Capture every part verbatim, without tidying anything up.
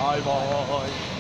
拜拜。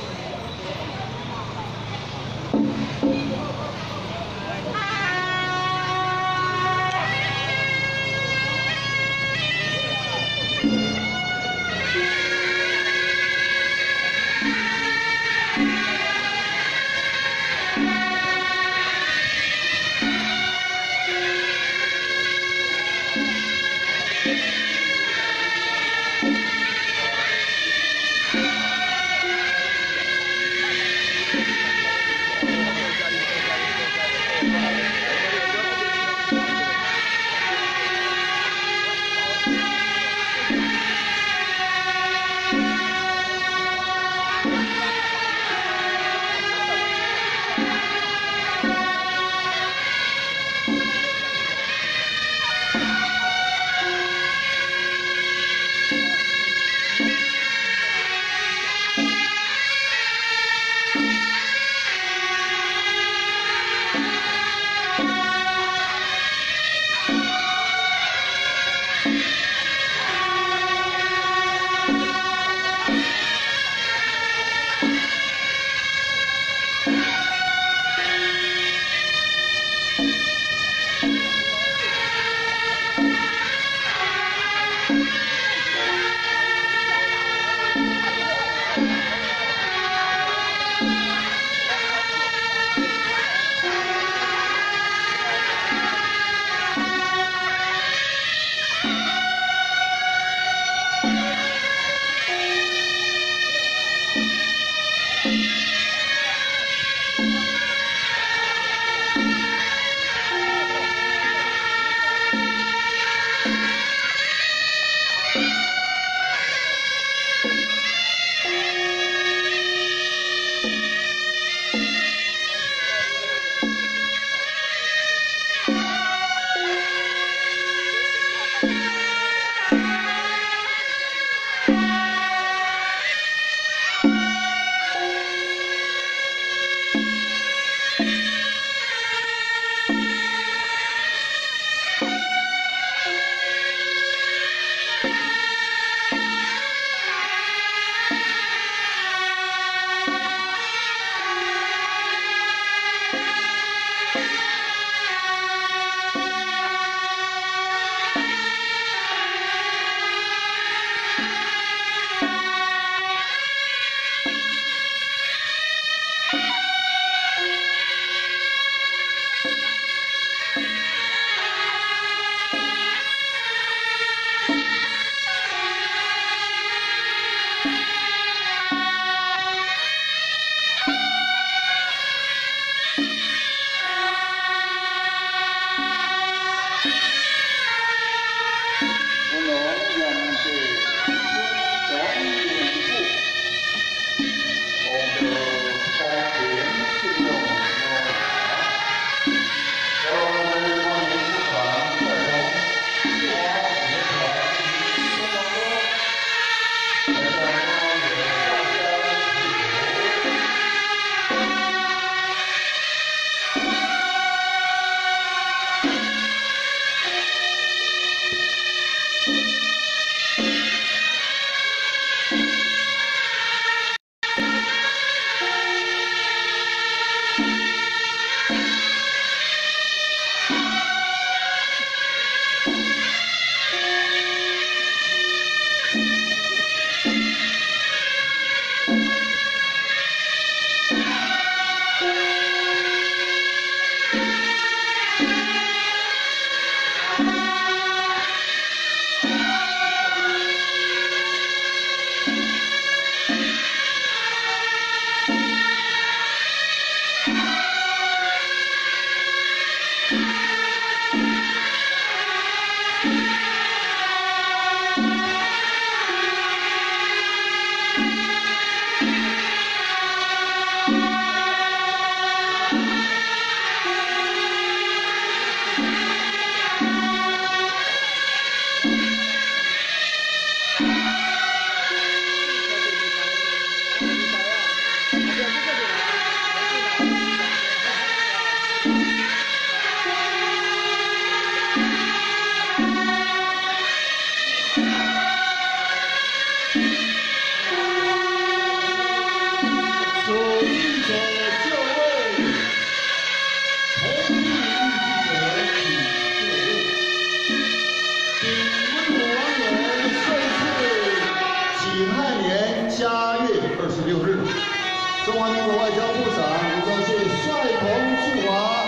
中华民国外交部长吴钊燮率同驻华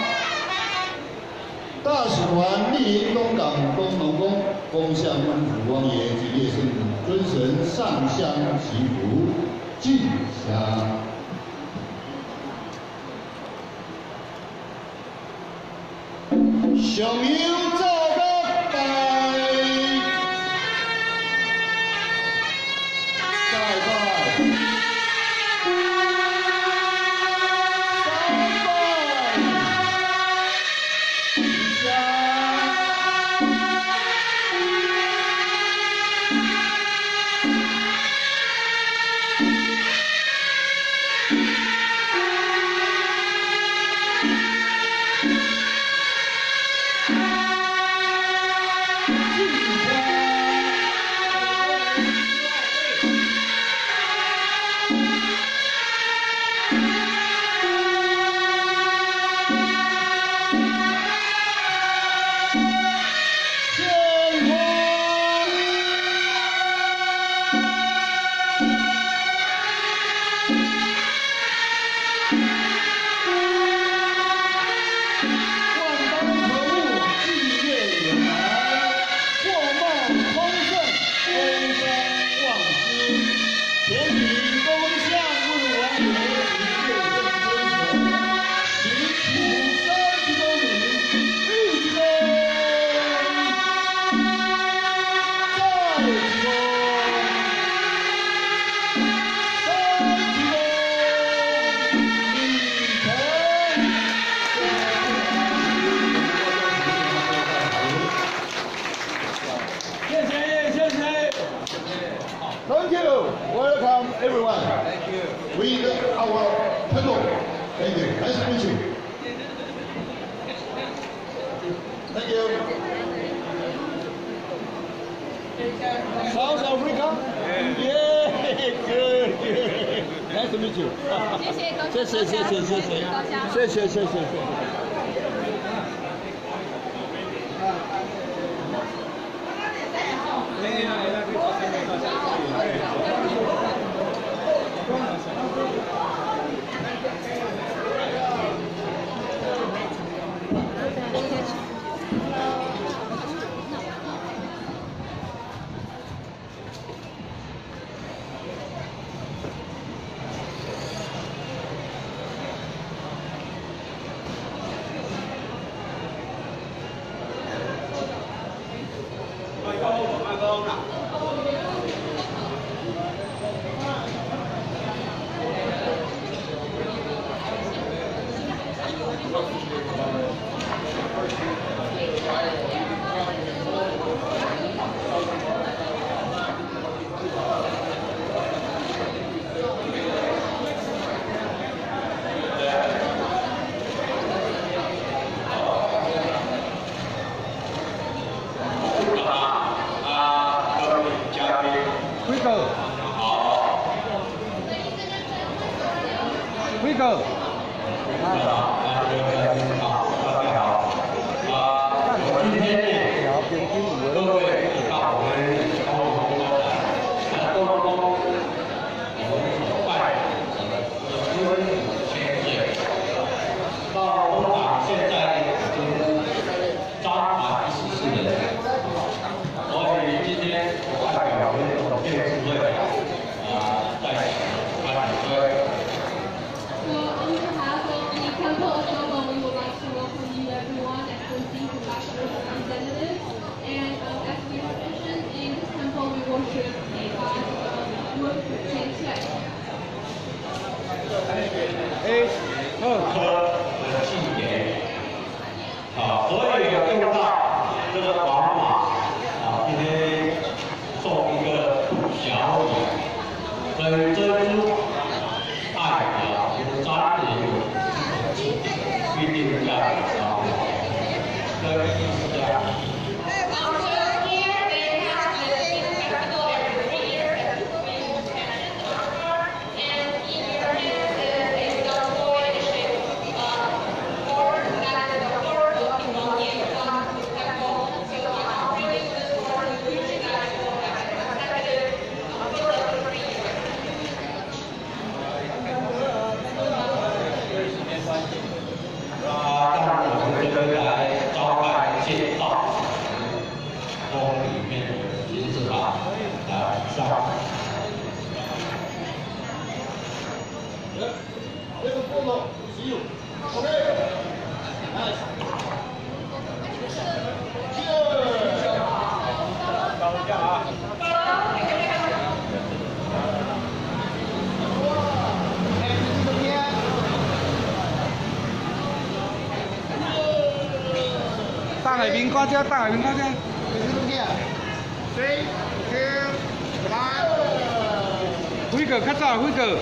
大使团莅临东港东龙宫，恭向温府王爷及列圣尊神上香祈福，敬香。 上有奏乐台，再拜，三拜，香。Thank you. Welcome everyone. Thank you. With our temple. Thank you. Nice to meet you. Thank you. South Africa? Yeah. Good. Good. Nice to meet you. 谢谢，谢谢，谢谢，谢谢，谢谢，谢谢，谢谢。 Quý cờ. A 二颗的纪念，啊，所以有用到这个王马啊，今天送一个小礼，跟珍珠代表有家庭必定要啊，这个意思这样。 And 大海滨高架，大海滨高架。 Three, two, one. 辉哥，较早，辉哥。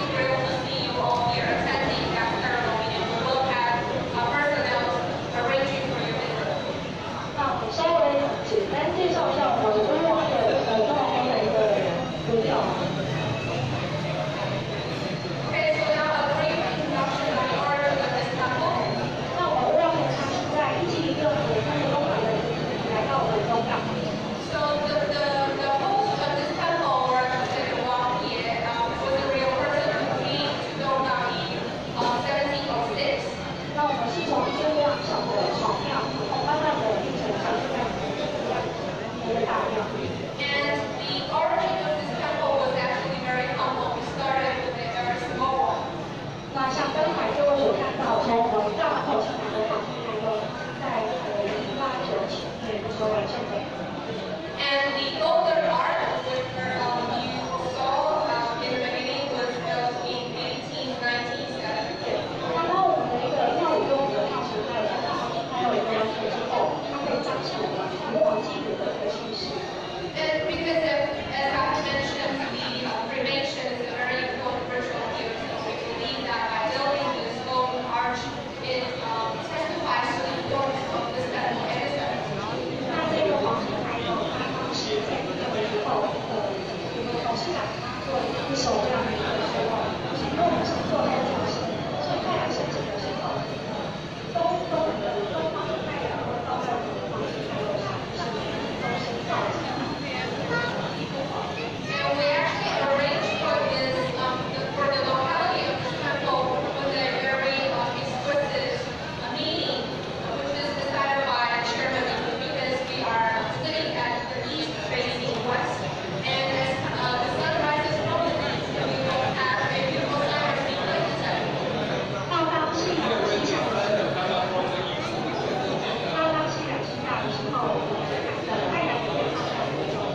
arrange And because of, as I mentioned, the uh, prevention is a very important virtual here. So we believe that by building this own arch, it um, testifies to the importance of this kind of medicine. 那这个黄金牌楼它当时建立的时候，呃，有个董事长他做一手这样的一个时候，因为我们是做太阳升，所以太阳升起的时候，东东的东方的太阳会照在我们的黄金牌楼上，上面都是照着。 And we actually arranged for this, um, the, for the locality of this temple with a very um, exquisite uh, meeting, uh, which is decided by Chairman because we are sitting at the east facing west. And as uh, the sun rises from the east, we will have a beautiful sunrise being lit. 到当夕阳西下的时候，到当夕阳西下的时候，呃，太阳会照在我们的。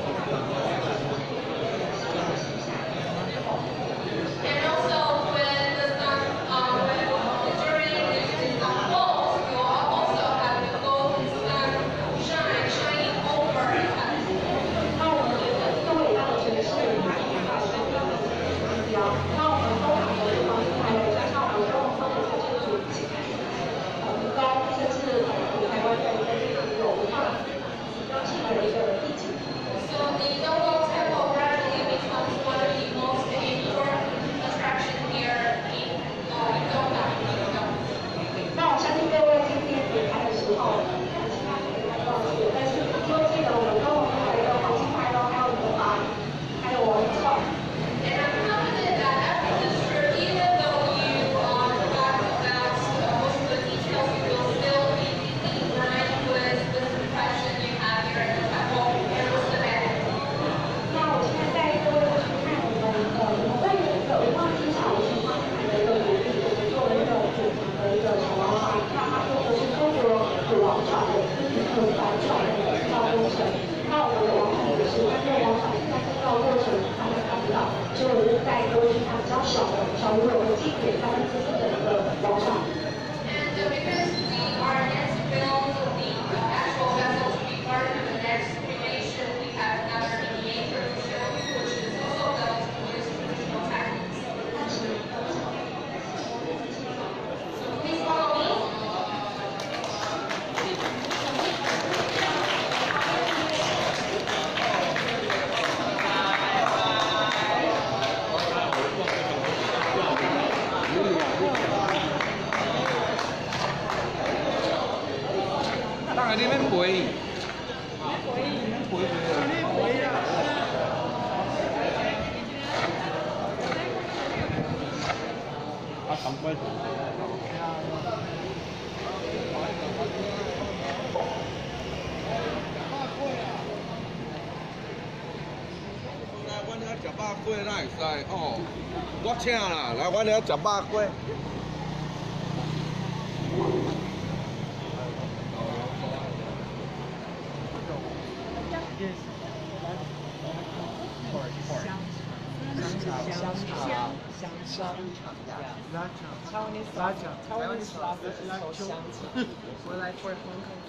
And also when the sun, um, when during the sun falls, we will also have the golden sun shine, shining over us. 那我们觉得更伟大的城市，它也发生了目标。那我们东航的黄金牌楼加上我们东方的这个建筑一起看，呃，很高，甚至呃，台湾的一个这个有文化标志的一个地景。 So the Donggala Temple gradually becomes one of the most important attractions here in uh, Donggala. 那我相信各位今天点开的时候，看其他可以看到的，但是一定记得我们东航牌楼、黄金牌楼，还有我们的吧，还有我们的创。 And I'm confident that after this trip, even though you um, forgot about uh, most of the details, you will still be ingrained with this impression you have here at the temple and with the man. 那我现在带各位过去看我们呃，我们会有一个文化机场文化台的一个独立，我们做了一个组成的一个小王朝，那它做的是中国古王朝的很繁重的建造工程。那我们的王朝也是，但是王朝现在建造过程大家看不到，所以我就带各位去看比较小的小如我们祭典三分之一的一个王朝。 And uh, because we are next to build the uh, actual vessel to be part of the next cremation, we have another miniature to show you, which is also built with traditional techniques. So please follow me. 当然那边陪，陪陪啊！啊，长官。 来，阮遐食肉粿哪会使哦？我请啦，来，阮遐食肉粿。 香肠，Taiwanese Taiwanese sausage is called 香肠。Or like for Hong Kong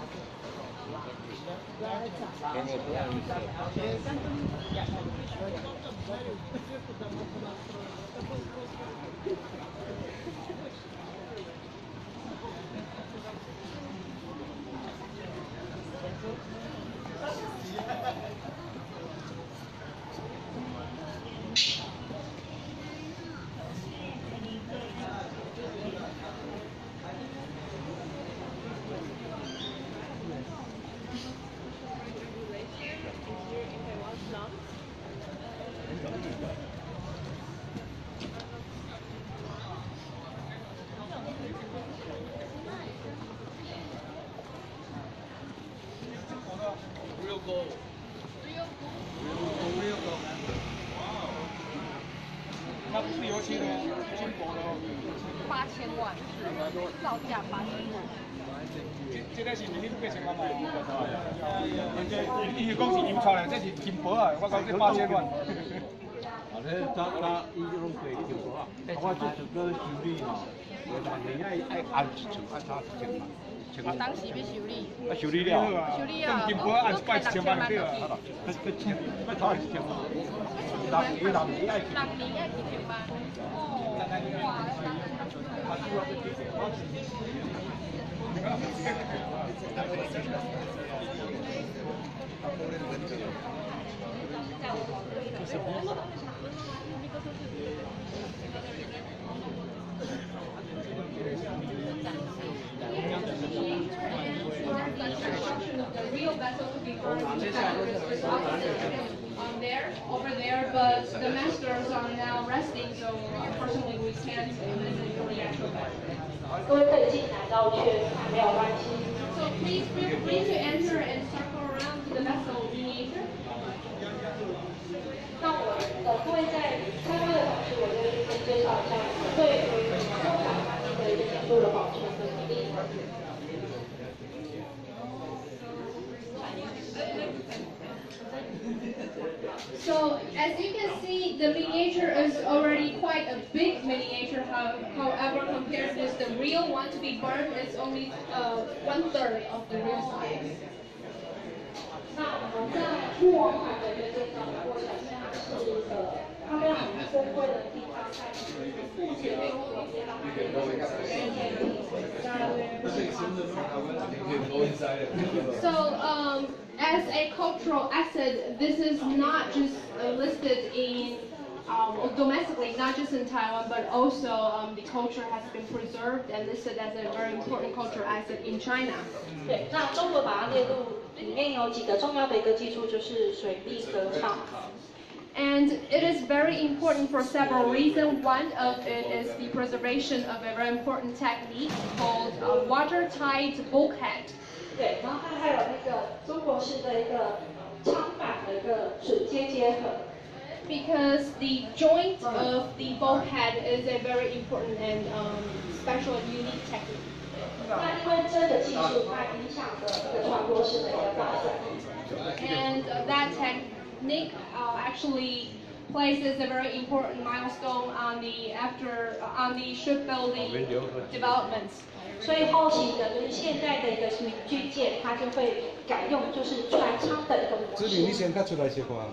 Real gold. Real gold. Real gold. 它不是油漆的，金箔的哦。 八千万，造价八千万。 这这个是你八千万嘛？这伊是讲是油漆的，这是金箔啊！我讲这八千万。 啊，这他他伊这种贵金箔啊，我这整个修理哈，我当年爱爱按尺寸按它尺寸嘛。 我当时要修理， 啊，修理了， 修理啊， 金波按拜一千万去啊，啊，一千，要头一千万，六年六年爱去， 六年爱去上班。哦，哇！ The real vessel to be burned is um, there, over there, but the masters are now resting, so unfortunately we can't visit the actual vessel. 各位可以进来绕圈，没有关系。 So please feel free to enter and circle around the vessel miniature. 那我呃，各位在参观的同时，我就先介绍一下对于中港湾的一个建筑的保存的能力。 So as you can see, the miniature is already quite a big miniature. How, however, compared with the real one to be burned, it's only uh, one third of the real size. 那我们在木王款的一个建造的过程，它是一个它非常珍贵的地方在于目前为止让它的 So um, as a cultural asset, this is not just uh, listed in um, domestically, not just in Taiwan, but also um, the culture has been preserved and listed as a very important cultural asset in China. 对，那中国把它列入里面有几个重要的一个技术，就是水力歌唱。 And it is very important for several reasons. One of it is the preservation of a very important technique called uh, watertight bulkhead. 对，然后它还有那个中国式的一个唱板的一个榫接结合。 Because the joint of the bulkhead is a very important and um, special and unique technique. 那因为这个技术，它影响着这个传播式的一个发展。 And uh, that technique uh, actually places a very important milestone on the after uh, on the shipbuilding developments. 所以后期的就是现代的一个军舰，它就会改用就是船舱的一个模式。 志明，你先看出来些话。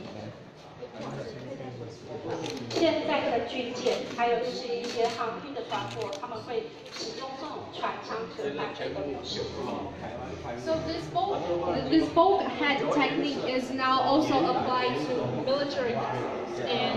现在的军舰，还有就是一些航运的船舶，他们会使用这种船舱可板的一个模式。 So this bulk, this bulkhead technique is now also applied to military vessels and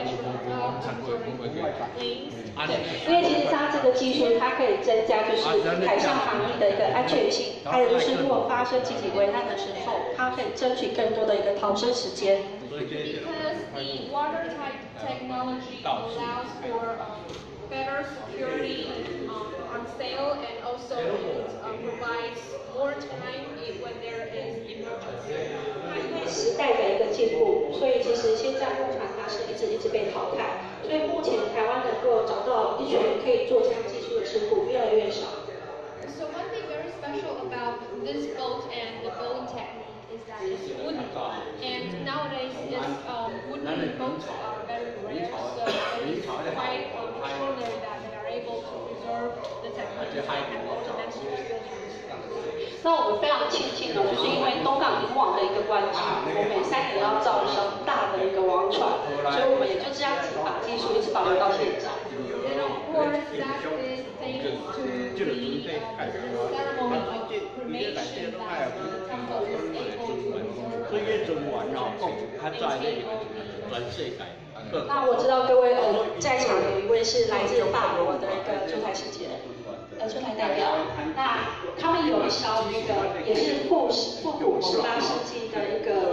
planes. 因为其实它这个技术，它可以增加就是海上航运的一个安全性，还有就是如果发生紧急危难的时候，它可以争取更多的一个逃生时间。 Because the watertight technology allows for um, better security um, on sail and also it um, provides more time when there is emergency. 因为时代的一个进步，所以其实现在木船它是一直一直被淘汰，所以目前台湾能够找到一群可以做这样技术的师傅越来越少。 So one thing very special about this boat and the building technique is that it's wooden. And nowadays, it's, um, wooden boats are very rare, so it's quite um, extraordinary that they are able to preserve the technology and also masters the technology. 那我们非常庆幸呢，就是因为东港银网的一个关机，我每三年要造一艘大的一个王船，所以我们也就这样子把技术一直保留到现在。 And of course, that is thanks to the uh, ceremony of cremation that the temple is able to preserve. 所以中完哦，他在那个全世界。 那我知道各位呃，在场有一位是来自法国的一个驻台使节，呃，驻台代表。那他们有一艘那个也是复复古十八世纪的一个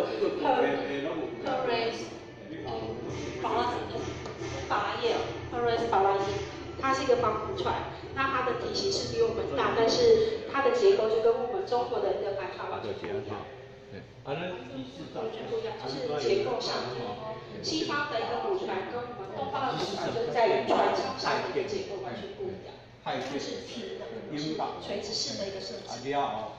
Perez 法拉法拉叶 Perez 法拉叶，它是一个防腐船。那它的体型是比我们大，但是它的结构就跟我们中国的一个帆船完全不一样。 完全不一样，就是结构上，西方的一个古船跟我们东方的古船就是在于船舱上的一个结构完全不一样，它是平的，是垂直式的一个设计。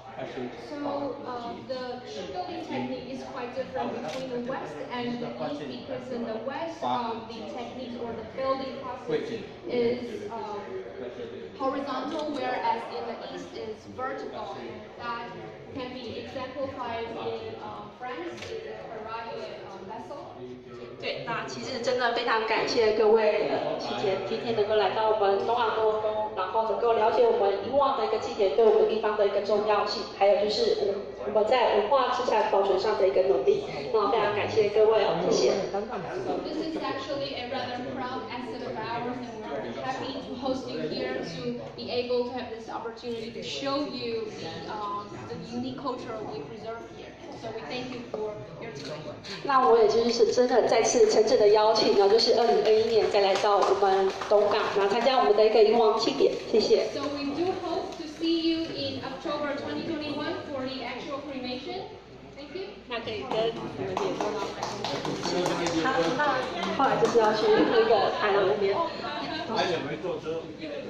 So uh, the shipbuilding technique is quite different between the West and the East because in the West, um, the technique or the building process is um, horizontal, whereas in the east is vertical. That can be exemplified in uh, France, in the Paraguay uh, vessel. 对，那其实真的非常感谢各位呃期姐今天能够来到我们东亚多东，然后能够了解我们以往的一个祭典对我们地方的一个重要性，还有就是我我们在文化资产保存上的一个努力。那非常感谢各位哦，谢谢。 So this is actually a rather proud asset of ours, and we're happy to host you here to be able to have this opportunity to show you the, um, the unique culture we preserve here. So we thank you for your time. 那我也就是真的再次诚挚的邀请，然后就是二零二一年再来到我们东港，然后参加我们的一个迎王庆典，谢谢。 So we do hope to see you in October twenty twenty-one for the actual cremation. Thank you. 那可以跟你们联络吗？他那后来就是要去那个海南那边。 还有没坐车？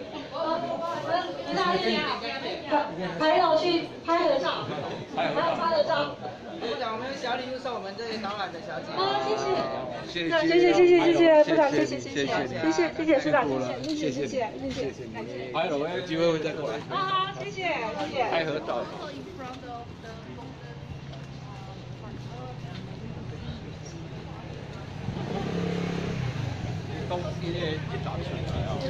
还有去拍合照，还有拍合照。 部长，我们有小礼物送我们这些导览的小姐。 啊，谢谢。谢谢谢谢谢谢部长，谢谢谢谢谢谢谢谢部长，谢谢谢谢谢谢谢谢。 还有，我有机会会再过来。 啊好，谢谢谢谢。 拍合照。 东西咧一打出来啊，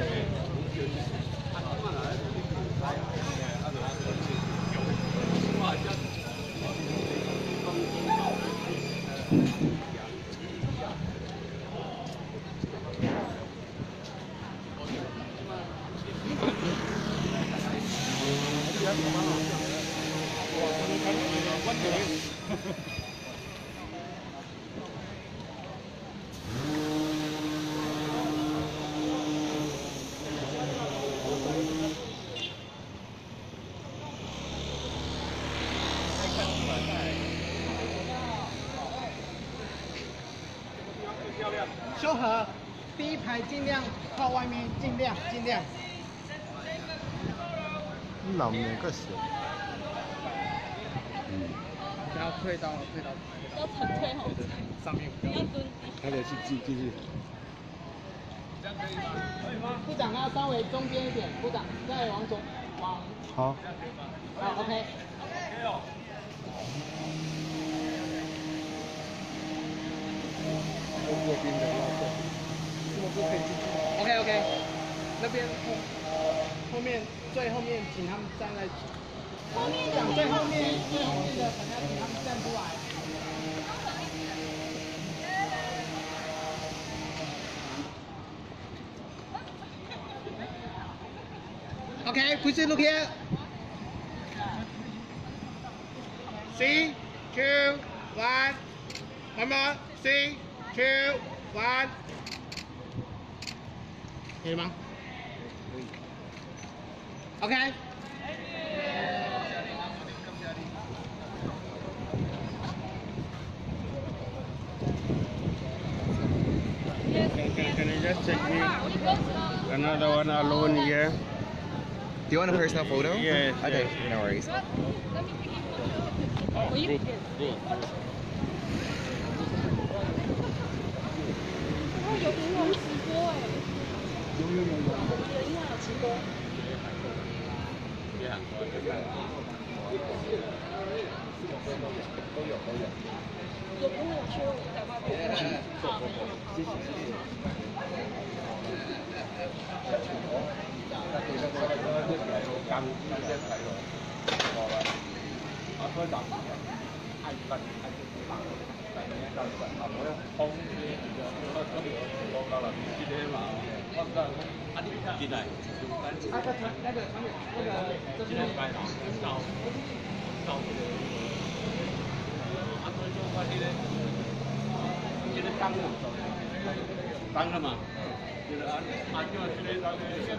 修和，第一排尽量靠外面，尽量尽量。 老面个小。 嗯。然后退到退到。 要沉退后。 上面。 要蹲。 还得去继继续。 部长要稍微中间一点，部长再往左往。 好。 好 ，OK。 右边的要过，是不是可以进去 ？OK OK， 那边后后面最后面，请他们站在后面的最后面最后面的，可能要请他们站出来。OK, please look here. Three, two, one. One more. Three, two, one. 可以吗 ？OK。 Can, can you just take me another one alone here? Do you want a personal photo? Yes. Okay, Yes. no worries. Oh, good, good. 有银王直播哎， 有有有有。 有银王有直播。 都有都有。 有朋友说我赶快过来。好。 谢谢谢谢。剛那些睇咯，好啦，啊開閘，係係係大，但係咧就係啊嗰啲空啲嘅，嗰嗰條我夠啦，呢啲嘛，我唔得，啊啲見嚟，啊個長那個長那個就是快打到到啊佢做嗰啲咧，呢啲燈啊，燈啊嘛，就是啊啊叫佢哋嗰啲。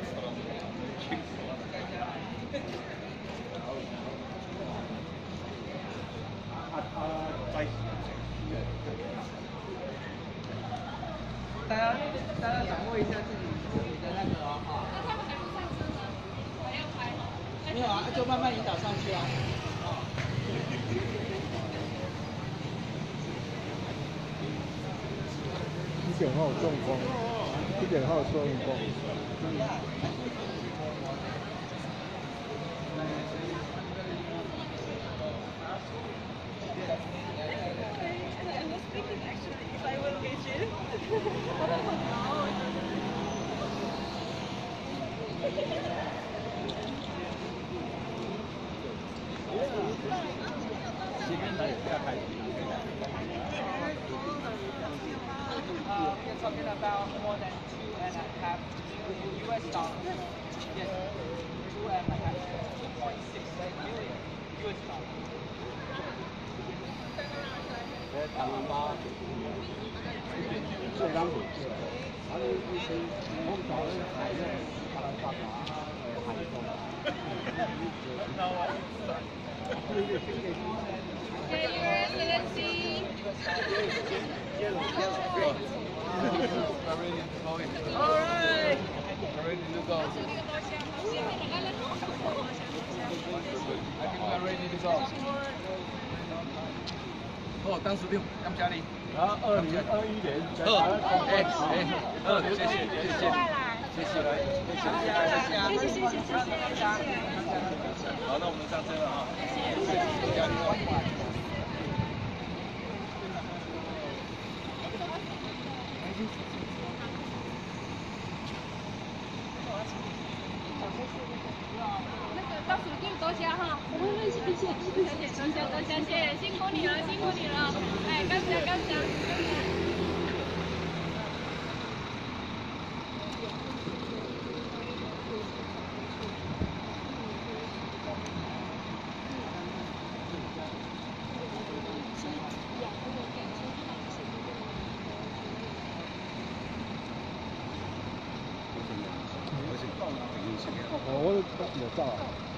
大家大家掌握一下自己自己的那个啊。 那他们还不上车吗？还要拍吗？ 没有啊，就慢慢引导上去啊。 一点号中风，一点号收音风。 前面来也不要开心。 Uh, we're talking about more than two and a half U S dollars. Yes, two and a half, two point six million U S dollars. 在台湾吧，这张股市，他的一些我们找人海的，他来干嘛？海中。 Okay, Your Excellency. All right. Ready to go. I think we're ready to go. 哦，当司令，感谢你。 然后二零二一年， 二，哎哎，二，谢谢谢谢谢谢谢谢谢谢谢谢谢。好，那我们上车了啊。谢谢加油。 那个倒数第多谢哈，谢谢谢谢谢谢多谢多谢谢谢，辛苦你了辛苦你了，哎，感谢感谢。 我有照啊。